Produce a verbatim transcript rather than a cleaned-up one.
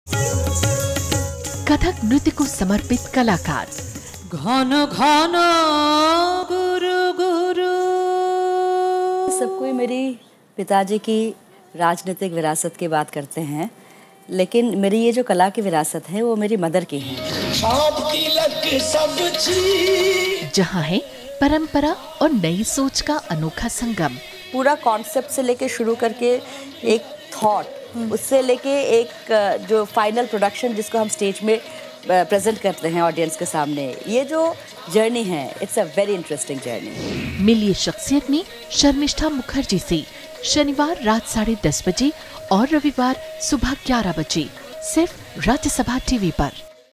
कथक नृत्य को समर्पित कलाकार घन घन गुरु गुरु। सब कोई मेरी पिताजी की राजनीतिक विरासत की बात करते हैं, लेकिन मेरी ये जो कला की विरासत है वो मेरी मदर की है। जहाँ है परंपरा और नई सोच का अनोखा संगम। पूरा कॉन्सेप्ट से लेके शुरू करके एक थॉट, उससे लेके एक जो फाइनल प्रोडक्शन जिसको हम स्टेज में प्रेजेंट करते हैं ऑडियंस के सामने, ये जो जर्नी है it's a very interesting journey. मिलिए शख्सियत में शर्मिष्ठा मुखर्जी से शनिवार रात साढ़े दस बजे और रविवार सुबह ग्यारह बजे सिर्फ राज्यसभा टीवी पर।